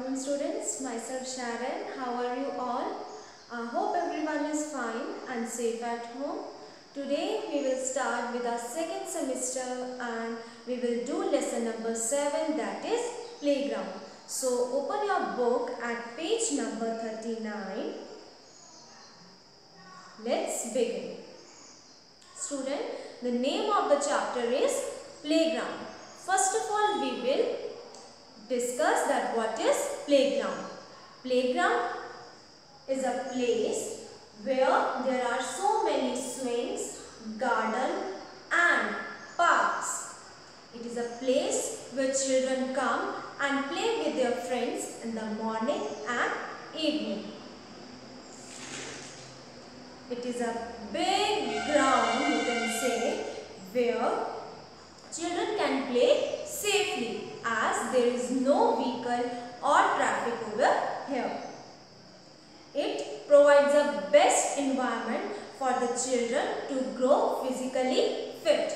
afternoon students, myself Sharon. How are you all? I hope everyone is fine and safe at home. Today we will start with our second semester and we will do lesson number 7, that is playground. So open your book at page number 39. Let's begin. Student, the name of the chapter is playground. First of all, we will discuss that what is playground. Playground is a place where there are so many swings, garden and parks. It is a place where children come and play with their friends in the morning and evening. It is a big ground, you can say, where children can play safely as there is no vehicle or traffic over here. It provides a best environment for the children to grow physically fit.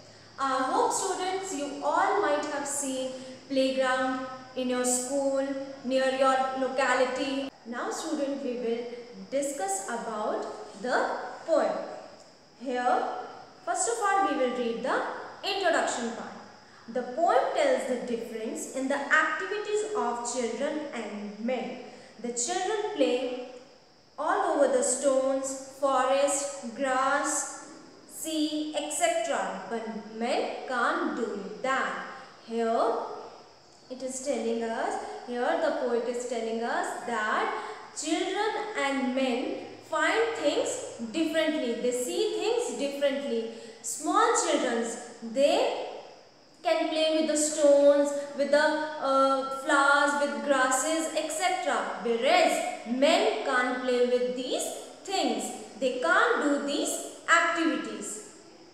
I hope students, you all might have seen playground in your school, near your locality. Now student, we will discuss about the poem. Here, first of all, we will read the introduction part. The poem tells the difference in the activities of children and men. The children play all over the stones, forest, grass, sea, etc. But men can't do that. Here it is telling us, here the poet is telling us that children and men find things differently. They see things differently. Small children, they can play with the stones, with the flowers, with grasses, etc. Whereas men can't play with these things. They can't do these activities.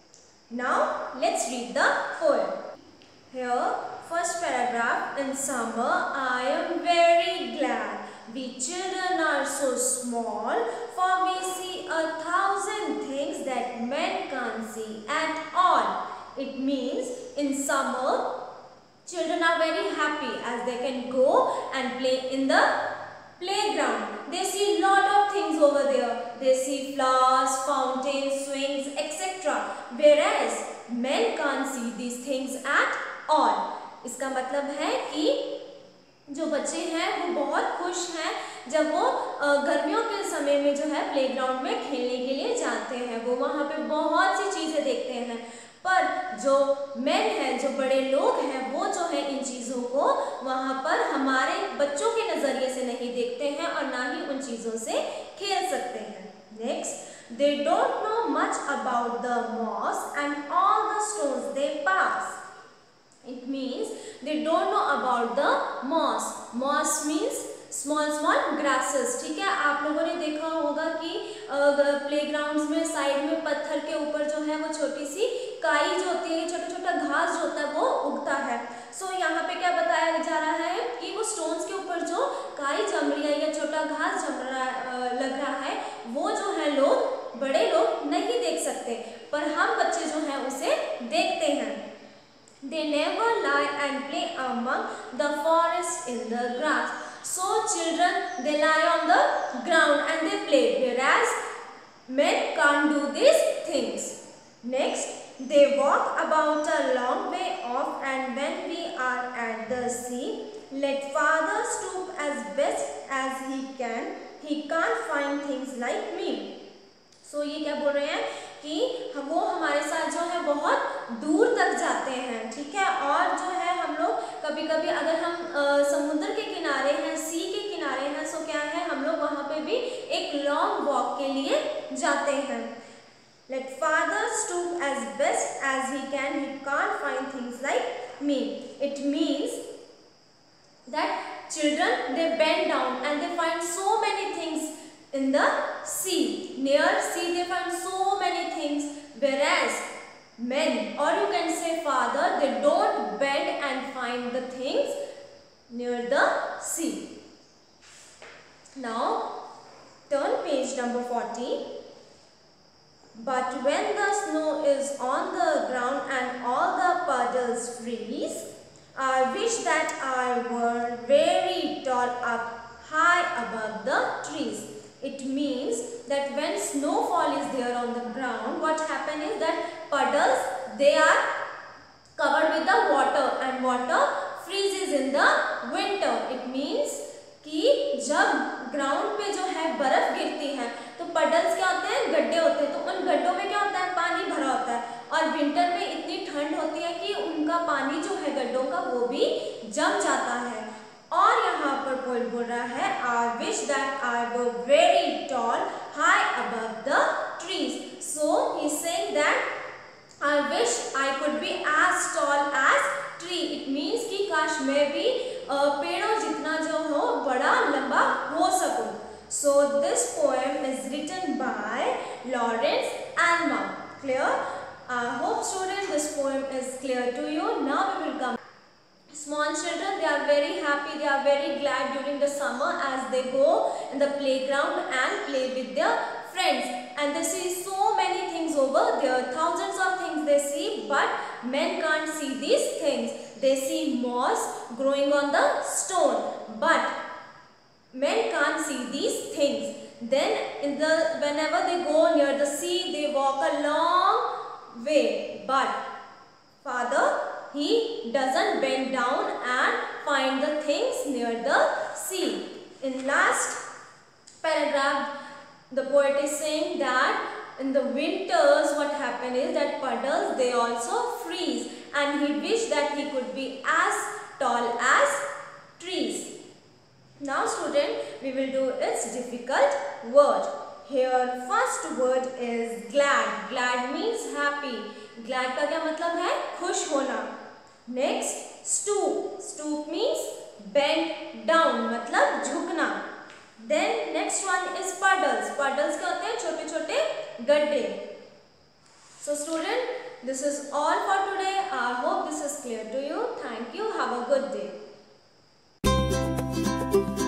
Now let's read the poem. Here, first paragraph. In summer, I am very glad. We children are so small, for we see 1,000 things that men can't see at all. It means in summer, children are very happy as they can go and play in the playground. They see lot of things over there. They see flowers, fountains, swings, etc. Whereas men can't see these things at all. इसका मतलब है कि जो बच्चे हैं वो बहुत खुश हैं जब वो गर्मियों के समय में जो है प्लेग्राउंड में खेलने के लिए जाते हैं। वो वहाँ पे बहुत सी चीज़ें देखते हैं, पर जो मेन हैं, जो बड़े लोग हैं, वो जो है इन चीज़ों को वहाँ पर हमारे बच्चों के नज़रिए से नहीं देखते हैं और ना ही उन चीज़ों से खेल सकते हैं। Next, they don't know much about the moss and all the stones they pass. It means they don't know about the moss. Moss means small grasses. ठीक है, आप लोगों ने देखा होगा कि प्लेग्राउंड्स में साइड में पत्थर के ऊपर जो है वो छोटी सी काई जो होती है, छोटा छोटा घास जो होता है वो उगता है। सो यहाँ पे क्या बताया जा रहा है कि वो स्टोन्स के ऊपर जो काई जम रही है या छोटा घास लग रहा है, वो जो है लोग, बड़े लोग नहीं देख सकते, पर हम बच्चे जो हैं उसे देखते हैं। They never lie and play among the forest in the grass. So children, they lie on the ground and they play, whereas men can't do these things. Next, they walk about a long way off, and when we are at the sea, let father stoop as best as he can. He can't find things like me. So ये क्या बोल रहे हैं कि वो हमारे साथ जो है बहुत दूर तक जाते हैं, ठीक है। और जो है हम लोग कभी कभी अगर हम समुद्र के किनारे हैं, सी के किनारे हैं, सो क्या है, हम लोग वहाँ पे भी एक लॉन्ग वॉक के लिए जाते हैं। Let father stoop as best as he can. He can't find things like me. It means that children, they bend down and they find so many things in the sea. Near sea they find so many things, whereas men, or you can say father, they don't bend and find the things near the sea. Now turn page number 40. But when the snow is on the ground and all the puddles freeze, I wish that I were very tall up high above the trees. It means that when snowfall is there on the ground, what happens is that puddles, they are covered with the water and water freezes in the winter. It means कि जब ground पे जो है बर्फ गिरती है तो puddles क्या होते हैं, गड्ढे होते हैं, तो उन गड्ढों में क्या होता है, पानी भरा होता है और विंटर में इतनी ठंड होती है कि उनका पानी जो है गड्ढों का वो भी जम जाता है। और यहाँ पर पोएट बोल रहा है I wish that I were very tall high above the trees. So he is saying that I wish I could be as tall as tree. It means कि काश मैं भी पेड़ों जितना जो हो बड़ा लंबा हो सकूं। So this poem is written by Lawrence Anma. Clear? I hope students this poem is clear to you. Now we will come. Small children, they are very happy, they are very glad during the summer as they go in the playground and play with their friends, and they see so many things over there, thousands of things they see, but men can't see these things. They see moss growing on the stone, but men can't see these things. Then whenever they go near the sea, they walk a long way, but father, he doesn't bend down and find the things near the sea. In last paragraph, the poet is saying that in the winters what happens is that puddles, they also freeze, and he wished that he could be as tall as trees. Now student, we will do its difficult word. Here first word is glad. Glad means happy. Glad का क्या मतलब है, खुश होना. Next stoop. Stoop means bend down, मतलब झुकना. Then next one is puddles. Puddles क्या होते हैं, छोटे छोटे गड्ढे. So student, this is all for today. I hope this is clear to you. Thank you. Have a good day.